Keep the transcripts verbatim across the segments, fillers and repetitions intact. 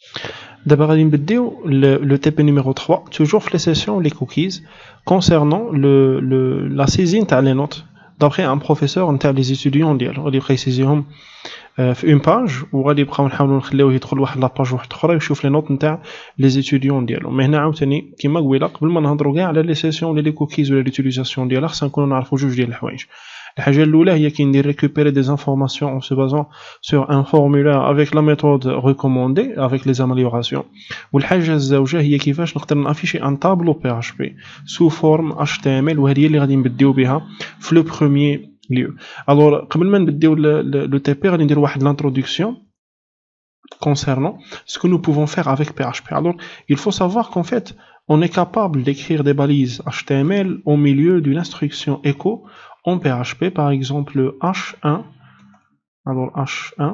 D'abord, on va le, le T P numéro trois, toujours les sessions, les cookies, concernant le, le, la saisine des notes. D'après un professeur, on a les étudiants, on va préciser في une page وغادي نبقاو نحاولوا نخليوه يدخل واحد لاباج واحد اخرى يشوف لي نوت نتاع لي زيتيديون ديالو. مي هنا عاوتاني كيما قبيله قبل ما نهضروا كاع على لي سيسيون ولا لي كوكيز ولا ليوتيليزاسيون ديالها خصنا نكونوا نعرفوا جوج ديال الحوايج. الحاجه الاولى هي كي ندير récupérer des informations en se basant sur un formulaire avec la méthode recommandée avec les améliorations. والحاجه الزوجه هي كيفاش نقدر نافيشي ان طابلو بي اش بي sous forme H T M L وهذه هي اللي غادي نبداو بها في لو بروميير lieu. Alors, قبل ما نبداو le T P غادي ندير واحد l'introduction concernant ce que nous pouvons faire avec P H P. Alors, il faut savoir qu'en fait, on est capable d'écrire des balises H T M L au milieu d'une instruction echo en P H P, par exemple H un. Alors H un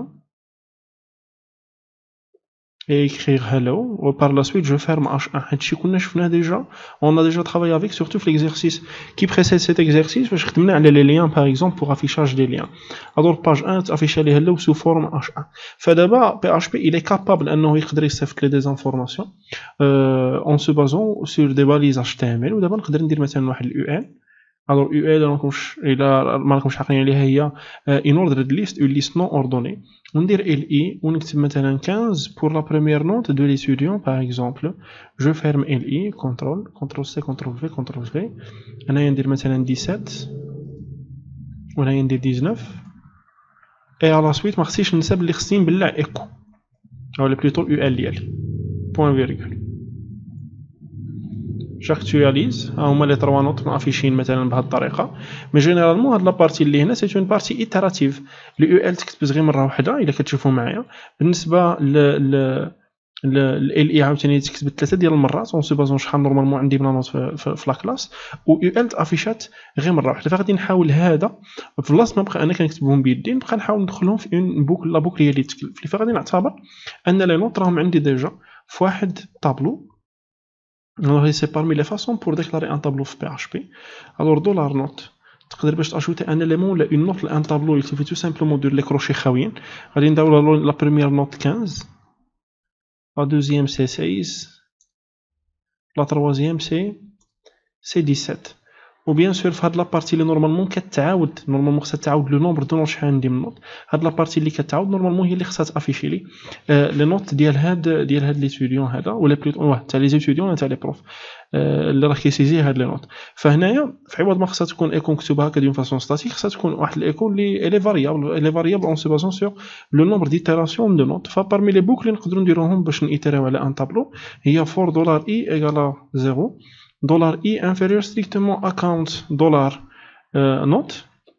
et écrire hello. Et par la suite, je ferme H un. Déjà, on a déjà travaillé avec, surtout l'exercice qui précède cet exercice. Je vais les liens, par exemple, pour affichage des liens. Alors, page un, afficher les hello sous forme H un. Fait d'abord, P H P, il est capable de des informations euh, en se basant sur des balises H T M L. Ou d'abord, on peut dire maintenant U L. Alors, U L, il a une ordered list, une liste non ordonnée. On dit L I, on écrit maintenant quinze pour la première note de l'étudiant, par exemple. Je ferme L I, contrôle, contrôle C, contrôle V, contrôle V. On a dit maintenant dix-sept. On a dit dix-neuf. Et à la suite, merci, je ne sais pas l'extime de l'écho. Alors, plutôt U L I. Point virgule. J'actualise, هما les trois notes affichées مثلا بهذه الطريقه. مي جينيرالمون هاد لابارتي اللي هنا سي اون بارتي ايتراتيف. اليو ال تكتب غير مره واحده الا كتشوفوا معايا. بالنسبه ل ل ال اي عاوتاني تكتب ثلاثه ديال المرات اون سو بازون شحال نورمالمون عندي بلا نوت في, في, في لا كلاس. و يو ال افيشات غير مره واحده. فغادي نحاول هذا في بلاصه ما نبقى انا كنكتبهم بيدي نبقى نحاول ندخلهم في اون بوكل. لا بوكل هي اللي تكتب. فغادي نعتبر ان لي نوت راهم عندي ديجا في واحد طابلو. Alors, c'est parmi les façons pour déclarer un tableau P H P. Alors, dollar note. Tu peux ajouter un élément, une note, un tableau. Il suffit tout simplement de les crocher. La première note quinze. La deuxième c'est seize. La troisième c'est dix-sept. Ou bien sûr, هاد la partie اللي normalement كتعاود normalement خصها تعاود le nombre de notes شحال عندي من نوت. هاد la partie اللي كتعاود normalement هي اللي خصها تافيشي لي لي نوت ديال هاد ديال هاد ليتيديون هذا ولا بلوتو واه تاع لي زيتيديون ولا تاع لي بروف اللي راه كيسيزي هاد لي نوت. فهنايا في عوض ما خصها تكون ايكو مكتوبه هكا دون فاسون ستاتيك خصها تكون واحد الايكو اللي لي فاريابل لي فاريابل اون سو بازون سور لو نومبر ديتيراسيون دو نوت. فبارمي لي بوكل اللي نقدروا نديروهم باش نيتيريو على ان طابلو هي فور دولار اي ايغال زيرو. Dollar i inférieur strictement à quarante dollars euh, note.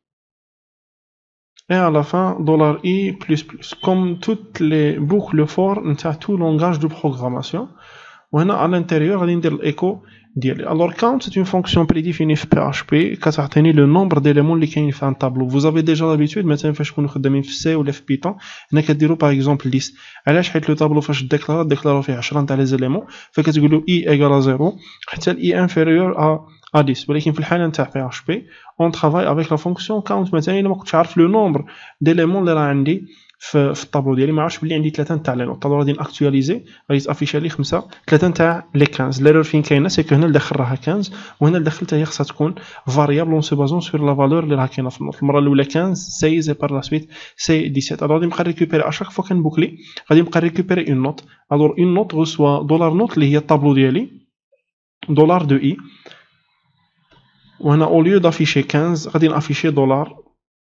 Et à la fin, dollar i plus plus. Comme toutes les boucles for, on a tout langage de programmation. Ou à l'intérieur, on a l'écho. Alors, count, c'est une fonction prédéfinie P H P qui a le nombre d'éléments qui sont dans un tableau. Vous avez déjà l'habitude, maintenant, quand vous avez fait C ou F Python, on a par exemple liste. Alors, je le tableau, je déclare, déclare fait عشرة les éléments. Fait que tu dis i égale à zéro, c'est i inférieur à à dix. Mais dans le cas de P H P, on travaille avec la fonction count. Maintenant, il faut savoir le nombre d'éléments اللي راه عندي في في الطابلو ديالي. ما عرفتش بلي عندي ثلاثه نتاع لي نوت. غادي ناكtualiser غادي تافيشي لي خمسه ثلاثه نتاع لي خمسة. ليرور فين كاينه سي كو هنا ندخل راها خمسة وهنا ندخل حتى هي خصها تكون فاريابل اون سو بازون سور لا فالور اللي راه كاينه في النوت. المره الاولى خمسة ستة اي بار لا سويت سي سبعطاش. غادي نبقى ريكوبيري اشاك فوا كنبوكلي غادي نبقى ريكوبيري اون نوت. الوغ اون نوت غوسوا دولار نوت اللي هي الطابلو ديالي دولار دو اي. وهنا او ليو دافيشي خمسة غادي نافيشي دولار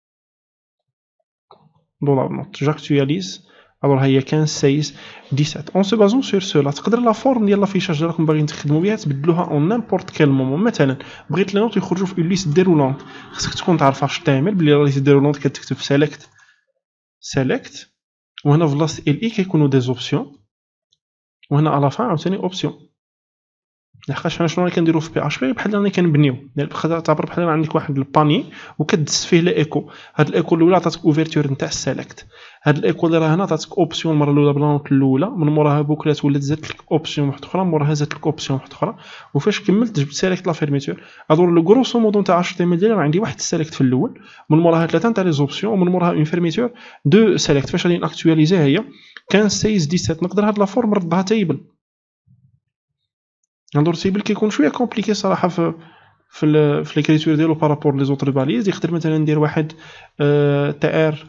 dollar note. J'actualise. Alors هي خمسة ستة دix-sept. En se basant sur cela تقدر لا فورم ديال لافيشاج اللي راكم باغيين تخدموا بها تبدلوها اون نيمبورت كيل مومون. مثلا بغيت لي نوت يخرجوا في ليست ديرولونت خصك تكون تعرف اش تعمل بلي ليست ديرولونت كتكتب سيليكت سيليكت وهنا في بلاصه ال اي كيكونوا دي زوبسيون وهنا على فان عاوتاني اوبسيون. لحقاش حنا شنو كنديرو في بي اش بي بحال اللي كنبنيو تعتبر بحال عندك واحد الباني وكدس فيه لي ايكو. هاد الايكو الاولى عطاتك اوفرتور نتاع السيليكت. هاد الايكو اللي راه هنا عطاتك اوبسيون المره الاولى بلا نوت الاولى من موراها بوكلات ولات زادت لك اوبسيون واحده اخرى موراها زادت لك اوبسيون واحده اخرى. وفاش كملت جبت سيليكت لا فيرميتور. الوغ لو غروسو مودو نتاع اش تي ام ال ديالي عندي واحد السيليكت في الاول من موراها ثلاثه نتاع لي زوبسيون ومن موراها اون فيرميتور دو سيليكت. فاش غادي ناكtualiser هي خمسة ستة سبعة نقدر هاد لا فورم نردها تيبل. الوغ تيبل كيكون شويه كومبليكي صراحه في في ال في ليكريتور ديالو بارابور لي زوطر باليز. يقدر مثلا ندير واحد تي ار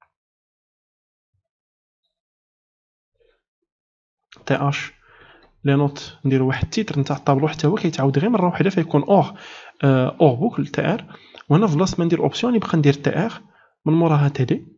تي اش لي نوت، نديرو واحد التيتر نتاع الطابلو حتى هو كيتعاود غير مره واحده فيكون اور اور بوكل تي ار. وهنا في بلاصه ما ندير اوبسيون يبقى ندير تي ار من موراها تي دي،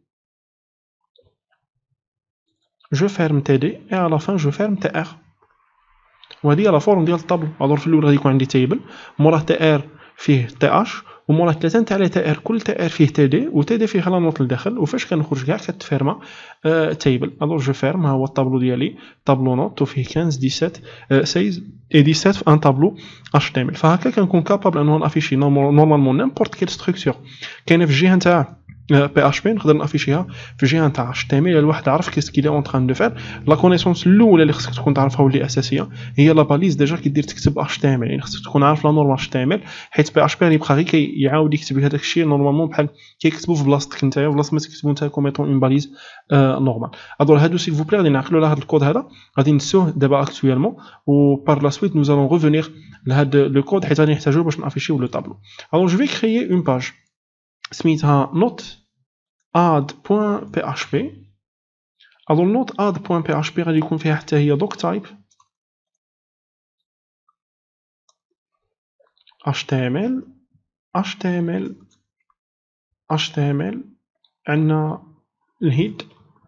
جو فيرم تي دي اي على فان جو فيرم تي ار. وهذه هي لا فورم ديال الطابلو. الوغ في الاول غادي يكون عندي تيبل موراه تي ار فيه تي اش، وموراه ثلاثه نتاع لي تي ار، كل تي ار فيه تي دي، و تي دي فيه لا نوت لداخل، وفاش كنخرج كاع كتفيرما أه تيبل. الوغ جو فيرم، ها هو الطابلو ديالي طابلو نوت وفيه خمسة سبعة أه ستة اي سبعة في ان طابلو اش تي ام ال. فهكا كنكون كابابل انه نافيشي نورمالمون نيمبورت كيل ستركتور كاينه في الجهه نتاع بي اش بي، نقدر نافيشيها في الجهه نتاع اش تي ام ال. الواحد عارف كيس كي لي اون تران دو فير. لا كونيسونس الاولى اللي خصك تكون تعرفها واللي اساسيه هي لا باليز ديجا كيدير تكتب اش تي ام ال، يعني خصك تكون عارف لا نورم اش تي ام ال، حيت بي اش بي يبقى غير كيعاود يكتب هذاك الشيء نورمالمون بحال كيكتبوا في بلاصتك نتايا، بلاصه ما تكتبوا نتايا كوم ايتون اون باليز نورمال. الوغ هادو سيل فو بلي غادي نعقلوا على هذا الكود هذا، غادي نسوه دابا اكطويلمون، و بار لا سويت نو زالون ريفونير لهذا لو كود حيت غادي نحتاجوه باش نافيشيو لو طابلو. الوغ جو في كريي اون باج سميتها نوت add.php. alors note add.php غادي يكون فيها حتى هي doc type html html html. عندنا الهيد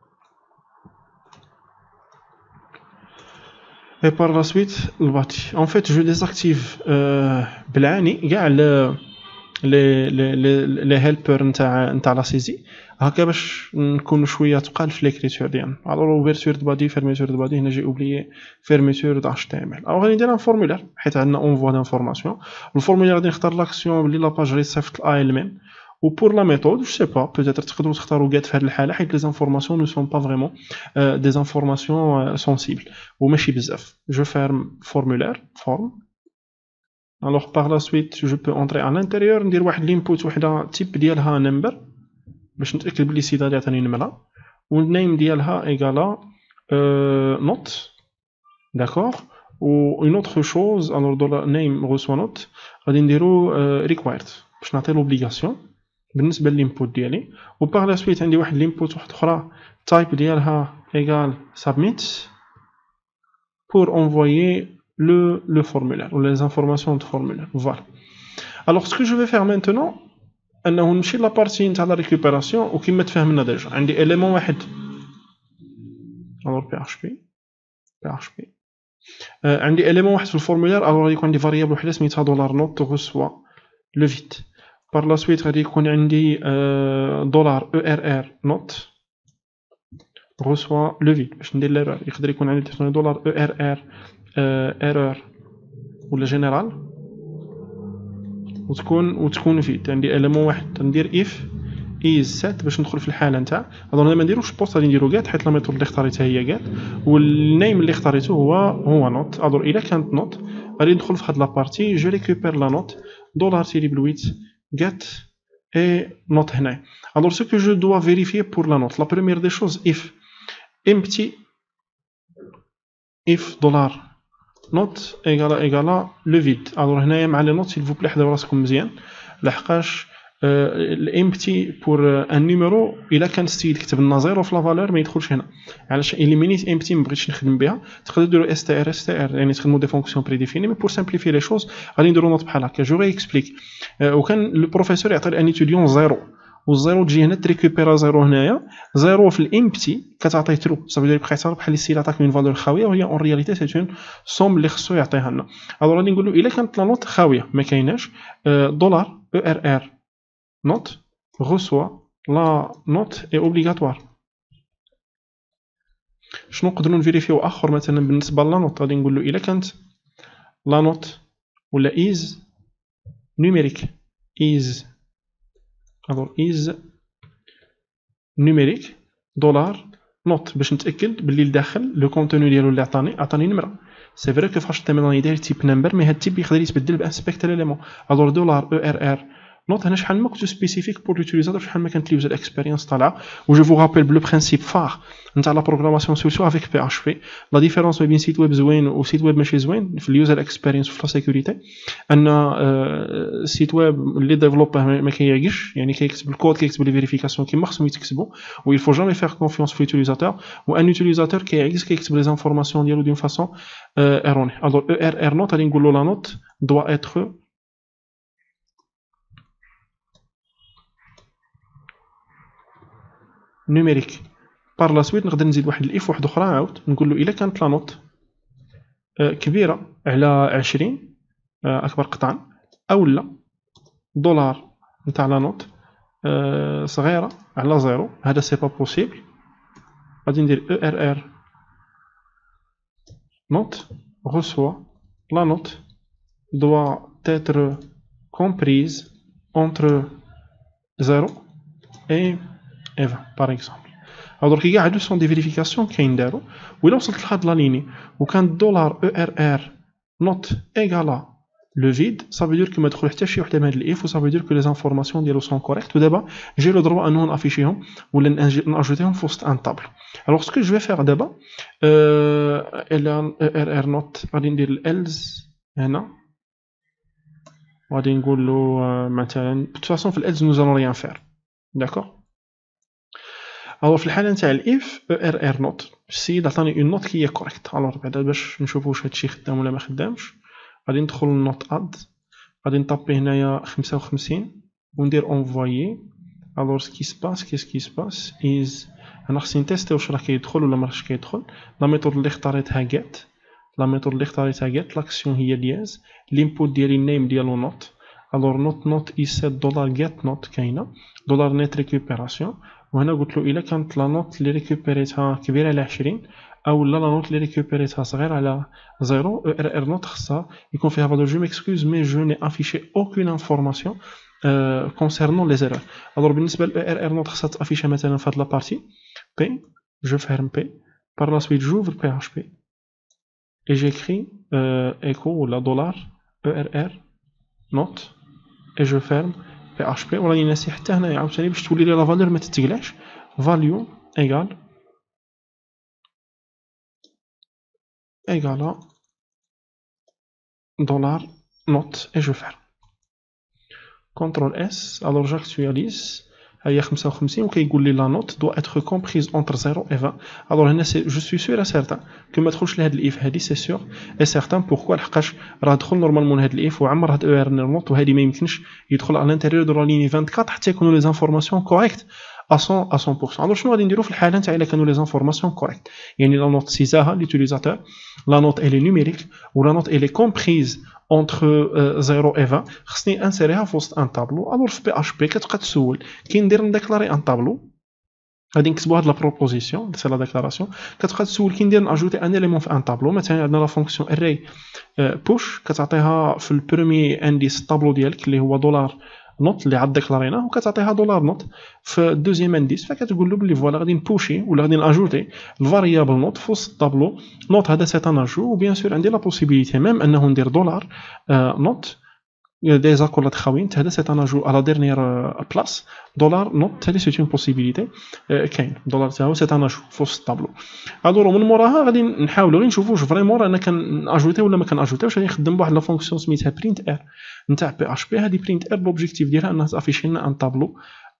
et par la suite البادي. en fait je désactive بالعاني كاع لي لي لي هيلبر نتاع نتاع لا سيزي هكا باش نكون شويه تقال في ليكريتور ديالنا. الوغ اوفرتور دو بادي فيرميتور دو بادي، هنا جي اوبليي فيرميتور د اش تي ام ال. الوغ غادي ندير ان فورمولير حيت عندنا اونفوا دانفورماسيون. الفورمولير غادي نختار لاكسيون بلي لاباج غادي تصيفط الاي ال ميم. و بور لا ميثود جو سي با بوتيتر تقدروا تختاروا كات في هذه الحاله حيت لي زانفورماسيون نو سون با فريمون دي زانفورماسيون سونسيبل وماشي بزاف. جو فيرم فورمولير فورم. alors par la suite je peux entrer à l'intérieur ندير واحد الانبوت وحده تيب ديالها نمبر باش نتاكد بلي السيده اللي عطاني نمره، والنيم ديالها ايغالا نوت داكور. و اون اوتر شوز alors dans la name reçoit note غادي نديرو required باش نعطي لوبليغاسيون بالنسبه للانبوت ديالي. و par la suite عندي واحد الانبوت واحد اخرى تايب ديالها ايغال submit pour envoyer le, le formulaire ou les informations de formulaire. Voilà. Alors ce que je vais faire maintenant انه نمشي لا بارتي نتاع لا ريكوبيراسيون وكما تفهمنا ديجا عندي اليمون واحد alors php php عندي اليمون واحد في الفورمولير. alors غادي يكون عندي فاريابل وحده سميتها دولار نوت غوسوا لو فيت. بار لا سويت غادي يكون عندي دولار او ار ار نوت غوسوا لو فيت باش ندير ليرور. يقدر يكون عندي دولار او ار ار ايرور ولا جينيرال وتكون وتكون فيت. عندي اليمون واحد ندير اف ايز سات باش ندخل في الحاله نتاع هذا. ما نديروش بوست غادي نديرو كات حيت لا ميثود اللي اختاريتها هي كات والنيم اللي اختاريته هو هو نوت. الوغ الا كانت نوت غادي ندخل في هاد لا بارتي جو ريكوبير لا نوت دولار تيري بلويت جات اي نوت هنا. الوغ سو كو جو دوا فيريفيي بور لا نوت لا بروميير دي شوز اف امبتي اف دولار نوت ايغالا ايغالا لو فيد. الوغ هنايا مع لي نوت سيل فو بلي حداو راسكم مزيان لحقاش الامبتي بور ان نيميرو الا كان ستيل كتب لنا زيرو في لا فالور ما يدخلش هنا علاش اليمينيت امبتي ما بغيتش نخدم بها. تقدروا ديروا اس تي ار اس تي ار يعني تخدموا دي فونكسيون بري ديفيني مي بور سامبليفي لي شوز غادي نديروا نوت بحال هكا. جو ري اكسبليك وكان البروفيسور يعطي الان اتيديون زيرو والزيرو تجي هنا تريكوبيرا زيرو هنايا زيرو في الامبتي كتعطي ترو صافي يبقى يعتبر بحال السيل عطاك من فالور خاويه وهي اون رياليتي سي اون سوم اللي خصو يعطيها لنا. الوغ غادي نقولوا الا كانت لا نوت خاويه ما كايناش دولار او ار ار نوت reçoit la note est obligatoire. شنو نقدروا نفيريفيو اخر مثلا بالنسبه لا نوت غادي نقول له الا كانت لا نوت ولا is numérique is alors is numérique دولار نوت باش نتاكد باللي الداخل لو كونتوني ديالو اللي عطاني عطاني نمره. سي فري كو فاش تمرين داير تيب نمبر مي هاد التيب يقدر يتبدل بانسبكت اليمون. الوغ دولار او ار ار نوت هنا شحال ما كنتو سبيسيفيك بور لوتيليزاتور شحال ما كانت اليوزر اكسبيرينس طالعه. و جو فو رابيل بلو برينسيپ فار نتاع لا بروغراماسيون سورتو افيك بي اش بي. لا ديفيرونس ما بين سيت ويب زوين و سيت ويب ماشي زوين في اليوزر اكسبيرينس وفي لا سيكوريتي ان سيت ويب اللي ديفلوبر ما كيعيش يعني كيكتب الكود كيكتب لي فيريفيكاسيون كيما خصهم يتكتبوا و il faut jamais faire confiance في l'utilisateur. و ان utilisateur كيعيش كيكتب لي زانفورماسيون ديالو دون فاصون ايروني. الوغ او ار ار نوت غادي نقولوا لا نوت doit être نيميريك. بار لا سويت نقدر نزيد واحد الاف واحد اخرى عاود نقول له الا كانت لا نوت كبيره على عشرين اكبر قطعا او لا دولار نتاع لا نوت صغيره على زيرو هذا سي با بوسيبل. غادي ندير او ار ار نوت reçoit la note doit être comprise entre zéro et vingt par exemple. alors كي كاع هادو سون دي فيريفيكاسيون كيندارو وإلا وصلت لهاد لا ليني وكان دولار او ار ار نوت ايغالا لو فيد ça veut dire que ما دخل حتى شي وحده من هاد الاف و ça veut dire que les informations ديالو سون كوريكت. ودابا جي لو دروا انو نافيشيهم ولا ناجوتيهم في وسط ان طابلو. alors ce que je vais faire دابا ال ار ار نوت غادي ندير الالز هنا وغادي نقول له مثلا de toute façon في الالز nous allons rien faire d'accord. alors في الحاله نتاع الاف او ار ار نوت السيد عطاني اون نوت كي هي كوريكت. alors بعدا باش نشوفوا واش هادشي خدام ولا ما خدامش غادي ندخل للنوت اد غادي نطابي هنايا خمسة وخمسين وندير انفويي. alors ce qui se passe qu'est-ce qui se passe is انا خصني نتيستي واش راه كيدخل ولا ما راهش كيدخل. لا ميثود اللي اختاريتها get لا ميثود اللي اختاريتها get لاكسيون هي دياز الانبوت ديالي النيم ديالو نوت. alors نوت نوت اي سبعة دولار get نوت كاينه دولار نيت ريكوبيراسيون. وهنا قلت له الا كانت لا نوت اللي ريكوبيريتها كبيره على عشرين او لا لا نوت اللي ريكوبيريتها صغيره على زيرو او ار ار نوت خصها يكون فيها فالور جو ميكسكوز مي جو ني افيشي اوكين انفورماسيون كونسيرنون لي زيرور. alors بالنسبه للاو ار ار نوت خصها تافيشي مثلا في هاد لا بارتي بي جو فيرم بي par la suite j'ouvre P H P et j'écris euh, echo ولا دولار او ار ار نوت et je ferme بي اش بي. وراني ناسي حتى هنايا عاوتاني باش تولي لي لا فالور ما تتقلاش value égal égal dollar note et je ferme contrôle S. alors j'actualise هي خمسة وخمسين وكيقول لي لا نوت doit être comprise entre zéro et vingt. alors هنا جو سوي سور et certain que ما تدخلش لهاد الاف هادي سي سور et certain بوركوا لحقاش راه دخل نورمالمون هاد الاف وعمر هاد او ار نوت وهادي ما يمكنش يدخل على الانتيريور دو لا ليني أربعة وعشرين حتى يكونوا لي زانفورماسيون كوريكت à cent à cent pour cent. alors شنو غادي نديرو في الحاله نتاع الا كانوا لي زانفورماسيون كوريكت يعني لا نوت سيزاها ليوتيليزاتور لا نوت الي نيميريك و لا نوت الي كومبريز entre zéro et vingt خصني انسيريها في وسط ان طابلو. الور في بي اش بي كتبقى تسول كي ندير نديكلاري ان طابلو غادي نكتبوا هاد لا بروبوزيسيون سي لا ديكلاراسيون كتبقى تسول كي ندير ناجوتي ان اليمون في ان طابلو. مثلا عندنا لا فونكسيون اري بوش كتعطيها في البروميي انديس الطابلو ديالك اللي هو دولار نوت اللي عاد ديكلاريناه وكتعطيها دولار نوت في الدوزيام انديس فكتقول له بلي فوالا غادي نبوشي ولا غادي ناجوتي الفاريابل نوت في وسط الطابلو نوت هذا سي ان اجو. وبيان سور عندي لا بوسيبيليتي ميم انه ندير دولار نوت دي زاكولات خاوينت هذا سي ان اجو على ديرنيير بلاص دولار نوت هذه سي اون بوسيبيليتي كاين دولار تاعو سي ان اجو في وسط الطابلو. الو من موراها غادي نحاولوا غير نشوفوا واش فريمون رانا كناجوتي ولا ما كناجوتيوش. غادي نخدم بواحد لا فونكسيون سميتها برينت ار نتاع بي اش بي. هذه برينت ار لوبجيكتيف ديالها انها تافيشي لنا ان طابلو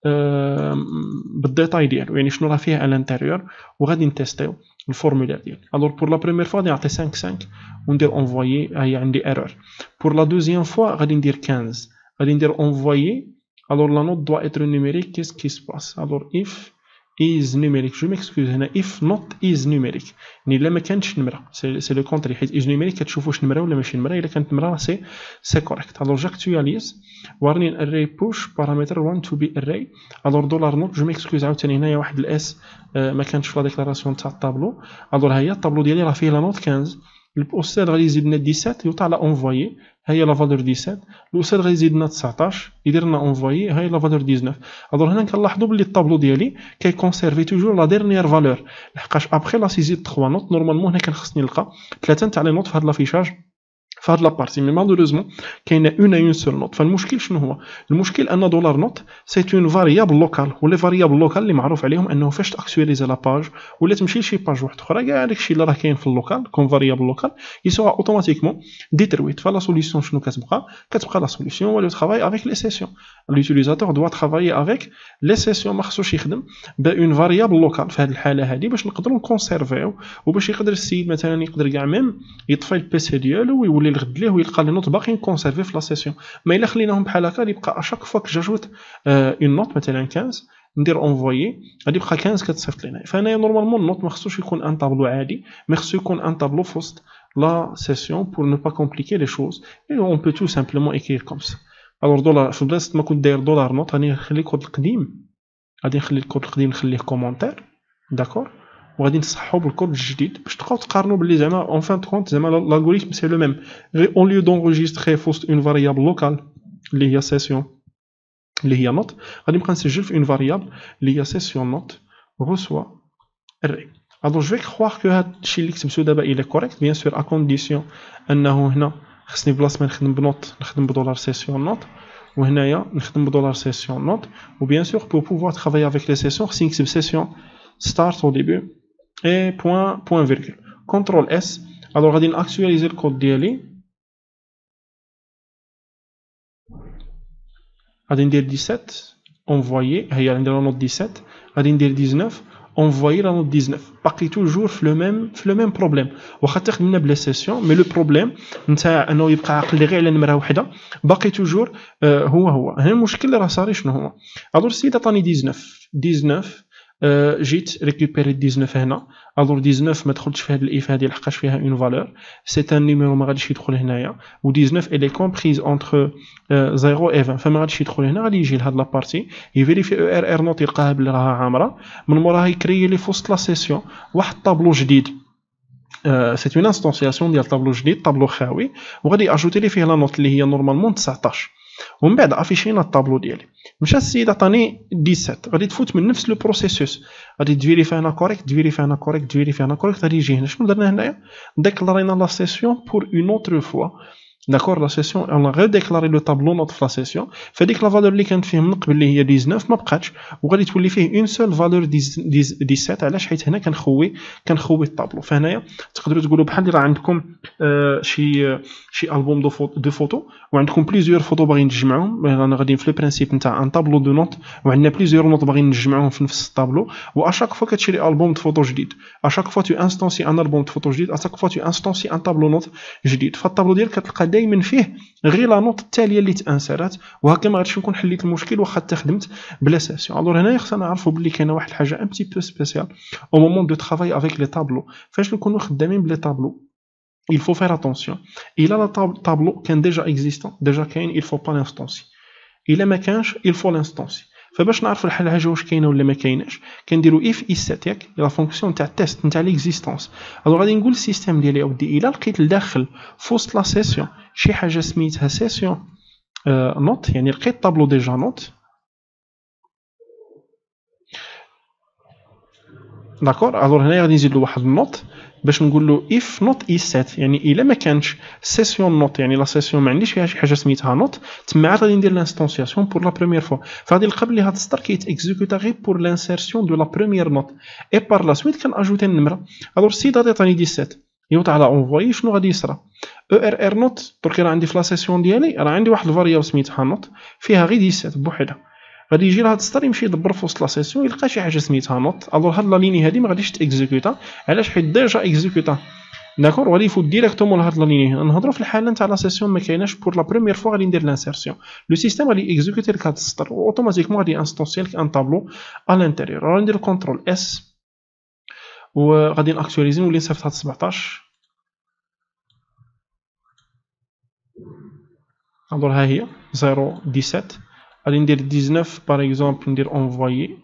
بالديتاي ديالو يعني شنو راه فيه على الانتيريور وغادي نتيستيو الفورمولير ديالي. الور بور لا بريمير فوا غادي نعطي خمسة خمسة وندير انفويي هي عندي ايرور. بور لا دوزيام فوا غادي ندير خمسة غادي ندير انفويي. الور لا نوت دوا اتر نيميريك كيس كي سباس. الور اف is numérique جو ميكسكوز هنا if not is numérique يعني الا ما كانتش نمره سي لو كونتري حيت is numérique كتشوف واش نمره ولا ماشي نمره. الا كانت نمره سي سي كوريكت. الور جاكتواليز ورني الاري بوش بارامتر واحد تو بي اري. الور دولار نوت جو ميكسكوز عاوتاني هنايا واحد الاس ما كانتش في لا ديكلاراسيون تاع الطابلو. الور ها هي الطابلو ديالي راه فيه لا نوت خمسة الاستاذ غادي يزيد لنا سبعة عشر يوطع لا انفويي هي لا فالور سبعة عشر. الاستاذ غادي يزيد لنا تسعطاش يدير لنا انفويي هي لا فالور تسعطاش. الوغ هنا كنلاحظوا بلي الطابلو ديالي كيكونسيرفي توجور لا ديرنيير فالور لحقاش ابخي لا سيزي ثلاثة نوت نورمالمون هنا كان خصني نلقى ثلاثه تاع لي نوت في هاد لافيشاج في هاد لابارتي. مي مالوروزمون كاينه اون اون سول نوت. فالمشكل شنو هو؟ المشكل ان دولار نوت سي اون فاريابل لوكال، ولي فاريابل لوكال اللي معروف عليهم انه فاش تاكtualiser لا باج ولا تمشي لشي باج واحده اخرى، كاع داكشي اللي راه كاين في اللوكال كون فاريابل لوكال يسوغا اوتوماتيكمون ديترويت. فلا سوليسيون شنو كتبقى؟ كتبقى لا سوليسيون هو لو ترافاي افيك لي سيسيون. لوتيليزاتور دوا ترافاي افيك لي سيسيون، ما خصوش يخدم بأون فاريابل لوكال في هذه الحاله هذه باش نقدروا نكونسيرفيو، وباش يقدر السيد مثلا يقدر كاع ميم يطفي البيسي ديالو ويولي الغد ليه ويلقى لي نوت باقيين كونسيرفي في لا سيسيون. ما الا خليناهم بحال هكا يبقى اشاك فوا كجاجوت اون نوت مثلا خمسة ندير اونفويي غادي يبقى خمسة كتصيفط لينا. فانا نورمالمون النوت ما خصوش يكون ان طابلو عادي، ما خصو يكون ان طابلو في وسط لا سيسيون بور نو با كومبليكي لي شوز. اي اون بو تو سامبلومون اكرير كوم سا. الوغ دولار في بلاصه ما كنت داير دولار نوت غادي نخلي الكود القديم، غادي نخلي الكود القديم نخليه كومونتير داكور، وغادي نصحو بالكود الجديد باش تبقاو تقارنوا باللي زعما اون فان كونت زعما الالغوريثم سي لو ميم، غير اون ليو دونجيستري في وسط اون فاريابل لوكال اللي هي سيسيون اللي هي نوت، غادي نبقى نسجل في اون فاريابل اللي هي سيسيون نوت reçoit الري. الوغ جو في كخواغ كو هاد الشيء اللي كتبتو دابا الى كوريكت بيان سور ا كونديسيون انه هنا خصني بلاصه ما نخدم بنوت نخدم بدولار سيسيون نوت، وهنايا نخدم بدولار سيسيون نوت. وبيان سور بو بوفوار ترافايي افيك لي سيسيون خصني نكتب سيسيون ستارت او ديبي اي بوين بوين فيرغول كونترول اس. الوغ غادي ناكtualiser الكود ديالي، غادي ندير سبعة عشر اونفويي، هي عندي لا نوت سبعة عشر، غادي ندير تسعطاش اونفويي لا نوت تسعطاش. باقي توجور في لو ميم في لو ميم بروبليم، واخا تخدمنا بلا سيسيون مي لو بروبليم نتاع انه يبقى عاقل لي غير على نمره وحده باقي توجور آه هو هو. هنا المشكل اللي راه صاري شنو هو؟ الوغ السيد عطاني تسعطاش تسعطاش آه جيت ريكوبيري تسعطاش هنا. الوغ تسعطاش ما دخلتش في هذه الايف هذه لحقاش فيها اون فالور، سي ان نيميرو ما غاديش يدخل هنايا، و تسعطاش الي كومبريز اونتر صفر و عشرين فما غاديش يدخل هنا. غادي يجي لهاد لابارتي يفيريفي او ار ار نوت يلقاها بلي راها عامره، من موراها يكري لي في وسط لا سيسيون واحد طابلو جديد. سي اون انستونسياسيون ديال طابلو جديد، طابلو خاوي، وغادي اجوتي لي فيه لا نوت اللي هي نورمالمون تسعطاش، ومن بعد افيشينا الطابلو ديالي. مشى السيد عطاني سبعة عشر، غادي تفوت من نفس لو بروسيسوس، غادي تفيريفي هنا كوريكت تفيريفي هنا كوريكت تفيريفي هنا كوريكت، غادي يجي هنا. شنو درنا هنايا؟ ديكلارينا لا سيسيون بور اون اوتر فوا داكور. لا سيسيون اون غير ديكلاري لو طابلو نوت في لا سيسيون، فديك لا فالور اللي كانت فيه من قبل اللي هي تسعطاش ما بقاتش، وغادي تولي فيه اون سول فالور سبعة عشر. علاش؟ حيت هنا كنخوي كنخوي الطابلو. فهنايا تقدروا تقولوا بحال اللي راه عندكم آه شي شي البوم دو فوتو دو فوتو وعندكم بليزيور فوتو باغيين تجمعوهم. رانا غاديين في لو برينسيپ نتاع ان طابلو دو نوت وعندنا بليزيور نوت باغيين نجمعوهم في نفس الطابلو، واشاك فوا كتشري البوم دو فوتو جديد، اشاك فوا تو انستونسي ان البوم دو فوتو جديد، اشاك فوا تو انستونسي ان طابلو نوت جديد. فالطابلو ديالك كتلقى دائما فيه غير لا نوت التاليه اللي تانسرات، وهكا ما غاديش نكون حليت المشكل واخا تخدمت بلا سيسيون. الوغ هنايا خصنا نعرفوا بلي كاينه واحد الحاجه ان بتي بو سبيسيال او مومون دو ترافاي افيك لي طابلو. فاش نكونوا خدامين بلي طابلو il faut faire attention. الا لا طابلو كان ديجا اكزيستون ديجا كاين il faut pas l'instancer، الا ما كانش il faut l'instancer. فباش نعرفوا الحل الحاجه واش كاينه ولا ما كايناش كنديروا اف اي سبعة ياك لا فونكسيون تاع التيست نتاع ليكزيستونس. الوغ غادي نقول السيستيم ديالي اودي الا لقيت لداخل في وسط لا سيسيون شي حاجه سميتها سيسيون نوت، يعني لقيت طابلو ديجا نوت داكور. الوغ هنايا غادي نزيد له واحد النوت باش نقول له اف نوت اي سبعة، يعني الا ما كانش سيسيون نوت يعني لا سيسيون ما عنديش فيها شي حاجه سميتها نوت، تما عاد غادي ندير لانستونسياسيون بور لا بروميير فوا. فغادي نلقى بلي هاد السطر كيت اكزيكوتا غير بور لانسيرسيون دو لا بروميير نوت اي بار لا سويت كان اجوتي النمره. الوغ السيد غادي يعطيني سبعة عشر يوط على اونفوي. شنو غادي يصرى؟ او ار ار نوت درك راه عندي في لا سيسيون ديالي راه عندي واحد الفاريابل سميتها نوت فيها غير سبعة عشر بوحدها. غادي يجي لهاد السطر يمشي يدبر في وسط لا سيسيون يلقى شي حاجه سميتها نوت. الوغ هاد لا ليني هادي ما غاديش تاكزيكوتا، علاش؟ حيت ديجا اكزيكوتا داكور. وغادي يفوت ديريكتومون لهاد لا ليني. نهضروا في الحاله نتاع لا سيسيون ما كايناش بور لا بروميير فوا غادي ندير لانسيرسيون، لو سيستيم غادي اكزيكوتي لك هاد السطر اوتوماتيكمون غادي انستونسي لك ان طابلو ا لانتيريور. غادي ندير كونترول اس وغادي ناكtualiser نولي نصيفط هاد سبعطاش. الوغ ها هي صفر سبعة عشر. غادي ندير تسعطاش باغ اكزومبل ندير اونفويي،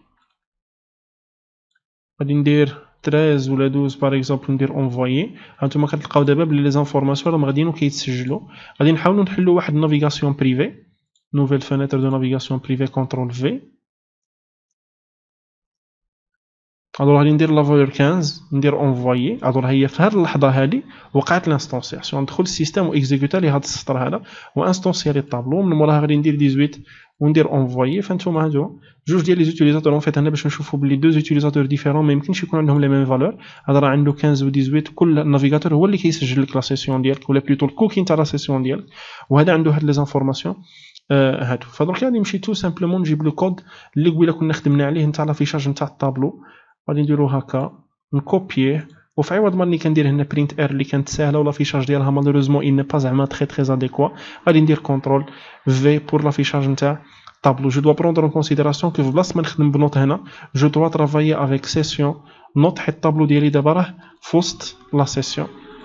غادي ندير تريز ولا دوز باغ اكزومبل ندير اونفويي. هانتوما كتلقاو دابا بلي لي زانفورماسيون راهم غاديين وكيتسجلوا. غادي نحاولوا نحلوا واحد النافيغاسيون بريفي، نوفيل فenêtre دو نافيغاسيون بريفي كونترول في الوغ غادي ندير لا فالور خمسطاش ندير اونفويي. الوغ هي في هذه اللحظه هذه وقعت لانستونسياسيون، ندخل للسيستم واكزيكوتا لي هذا السطر هذا وانستونسيا لي الطابلو. من موراها غادي ندير ثمانية عشر وندير اونفويي. فانتوما هادو جوج ديال لي زوتيليزاتور. اون فيت هنا باش نشوفوا بلي دو زوتيليزاتور ديفيرون ما يمكنش يكون عندهم لي ميم فالور. هذا راه عنده خمسطاش و ثمانية عشر، كل نافيغاتور هو اللي كيسجل لك لا سيسيون ديالك ولا بلوتو الكوكي نتاع لا سيسيون ديالك، وهذا عنده هاد لي زانفورماسيون آه هادو. فدرك غادي نمشي تو سامبلومون نجيب لو كود اللي قبيله كنا خدمنا عليه نتاع لافيشاج نتاع الطابلو. غادي نديرو هكا نكوبييه، وفي عوض ما راني كندير هنا برينت ار اللي كانت ساهله ولافيشاج ديالها مالوريزمون اي ني با زعما تري تري اديكوا، غادي ندير كونترول في بور لافيشاج نتاع الطابلو. جو دوا بروندر اون كونسيديراسيون كو في بلاصه ما نخدم بنوت هنا جو دوا ترافايي افيك سيسيون نوت، حيت الطابلو ديالي دابا راه في وسط لا سيسيون.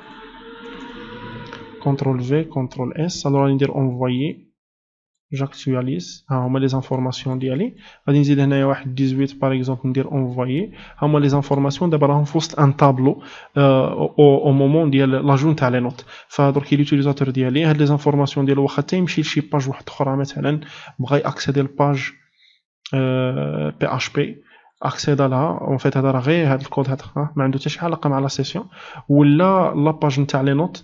كونترول في كونترول اس. الوغ غادي ندير اونفويي j'actualise. ها هما لي زانفورماسيون ديالي. غادي نزيد هنايا واحد ثمانية عشر باغ اكزومبل ندير اونفويي. ها هما لي زانفورماسيون دابا راهم في وسط ان طابلو او مومون ديال لاجون تاع لي نوت. فدرك ليوتيليزاتور ديالي هاد لي زانفورماسيون ديالو واخا حتى يمشي لشي باج واحده اخرى مثلا بغا ياكسيدي لباج بي اش بي اكسيدا لها. اون فيت هذا راه غير هاد الكود هذا ما عنده حتى شي علاقه مع لا سيسيون، ولا لاباج نتاع لي نوت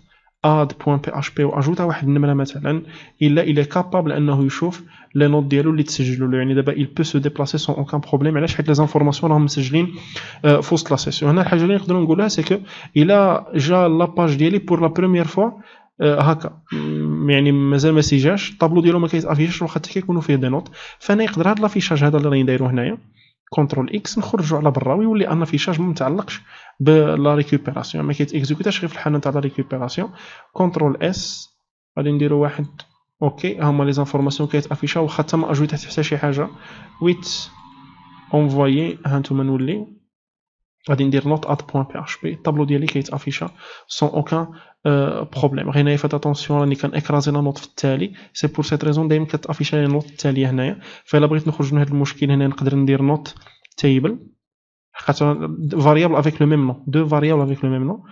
ad.php واجوتا واحد النمره مثلا الا الى كابابل انه يشوف لي نوت ديالو اللي تسجلوا له. يعني دابا il peut se déplacer sans aucun problème. علاش؟ حيت لي زانفورماسيون راهم مسجلين في وسط لا سيسيون. هنا الحاجه اللي نقدروا نقولها سي كو الا جا لاباج ديالي بور لا بروميير فوا هكا يعني مازال ما سيجاش الطابلو ديالو ما كيتافيشش واخا حتى كيكونوا فيه دي نوت، فانا يقدر هذا لافيشاج هذا اللي راني دايرو هنايا كونترول اكس نخرجوا على برا ويولي ان افيشاج ما متعلقش بلا ريكوبيراسيون، ما كيتيكزيكوتاش غير في الحاله نتاع لا ريكوبيراسيون. كونترول اس غادي نديرو واحد اوكي. هما لي زانفورماسيون كيتافيشاو واخا حتى ما اجويتها حتى شي حاجه. ويت اونفويي. ها نتوما نولي غادي ندير نوت اد بوين بي اش بي. الطابلو ديالي كيتافيشا سون اوكان بروبليم. غير هنايا فات اتونسيون راني كان اكرازي لا نوت في التالي. سي بور سيت ريزون دايما كتافيشا لي نوت التاليه هنايا. فالا بغيت نخرج من هذا المشكل هنا نقدر ندير نوت تيبل خاطر فاريابل افيك لو ميم نو، دو فاريابل افيك لو ميم نو.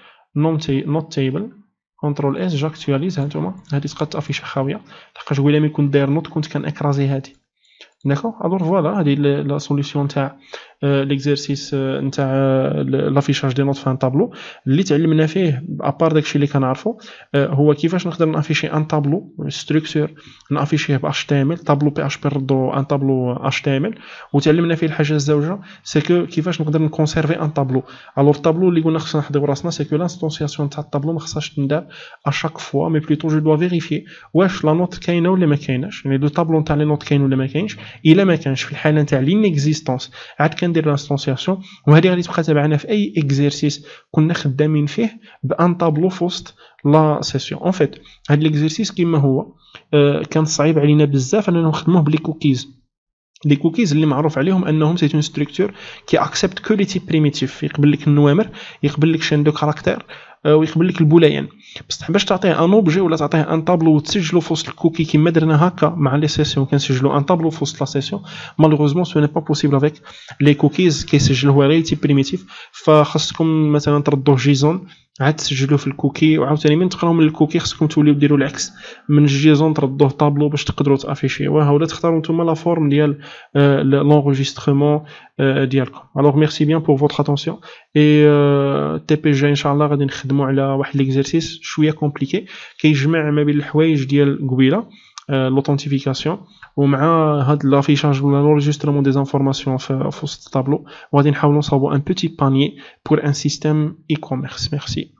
نوت تيبل كونترول اس جاكتواليز. ها نتوما هادي تبقى تافيشا خاويه لحقاش قبيله ملي كنت داير نوت كنت كان اكرازي هادي. داكوغ الوغ فوالا هادي لا سوليسيون تاع ليكزيرسيس نتاع لافيشاج دي نوت في ان طابلو اللي تعلمنا فيه. ابار داكشي اللي كنعرفو هو كيفاش نقدر نافيشي ان طابلو ستركتور نافيشيه ب اتش تي ام ال طابلو بي اش بي نردو ان طابلو اتش تي ام ال، وتعلمنا فيه الحاجه الزوجه سي كو كيفاش نقدر نكونسيرفي ان طابلو. الوغ الطابلو اللي قلنا خصنا نحضروا راسنا سي كو لانستونسياسيون تاع الطابلو ما خصهاش تندار اشاك فوا، مي بلوتو جو دوا فيريفي واش لا نوت كاينه ولا ما كايناش. يعني لو طابلو نتاع لي نوت كاين ولا ما كاينش. الا ما كانش في الحاله نتاع لينيكزيستونس عاد كندير لانستونسياسيون. وهذه غادي تبقى تابعنا في اي اكزيرسيس كنا خدامين فيه بان طابلو في وسط لا سيسيون. اون فيت هاد ليكزيرسيس كيما هو آه كان صعيب علينا بزاف اننا نخدموه بلي كوكيز. لي كوكيز اللي معروف عليهم انهم سي اون ستركتور كي اكسبت كو لي تيب بريميتيف، يقبل لك النوامر، يقبل لك شين دو كاركتير، ويقبل لك البولايان. بصح باش تعطيه ان اوبجي ولا تعطيه ان طابلو وتسجلو في وسط الكوكي كيما درنا هكا مع لي سيسيون كنسجلو ان طابلو في وسط لا سيسيون، مالوغوزمون سو ني با بوسيبل افيك لي كوكيز كيسجل هو غير تيب بريميتيف. فخاصكم مثلا تردوه جيزون عاد تسجلوه في الكوكي، وعاوتاني من تقراو من الكوكي خاصكم توليو ديروا العكس من الجيزون تردوه طابلو باش تقدروا تافيشيوه، ولا تختاروا نتوما لا فورم ديال لونغيسترمون ديالكم. الوغ ميرسي بيان بور فوتر اتونسيون اي تي بي جي ان شاء الله غادي نخدموا على واحد ليكزيرسيس شويه كومبليكي كيجمع ما بين الحوايج ديال قبيله لوثنتيفيكاسيون ومع هاد لافيشاج ولا لونجسترمون دي انفورماسيون في وسط الطابلو، وغادي نحاولوا نصاوبوا ان بوتي بانيي بور ان سيستيم اي كوميرس. ميرسي.